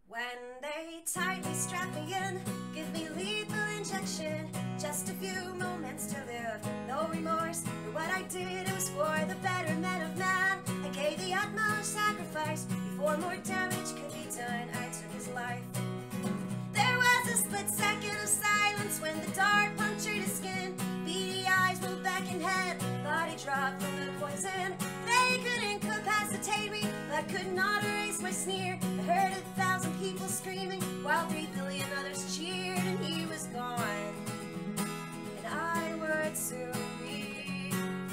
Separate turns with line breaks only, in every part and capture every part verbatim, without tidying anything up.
When they tightly strap me in, give me lethal injection, just a few moments to live, no remorse for what I did, it was for the betterment of man. I gave the utmost sacrifice, before more damage could be done, I took his life. There was a split second of silence when the dart punctured his skin, beady eyes rolled back in head, body dropped from the poison. They could incapacitate me, but could not erase my sneer. I heard a thousand people screaming, while three billion others cheered, and he was gone, and I would soon be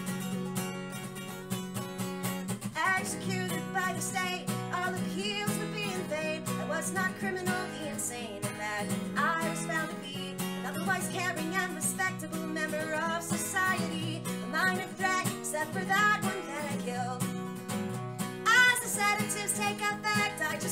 executed by the state. All appeals would be in vain. I was not criminally insane, and that I was found to be an otherwise caring and respectable member of society. A minor threat, except for that one that I killed. As the sedatives take effect, I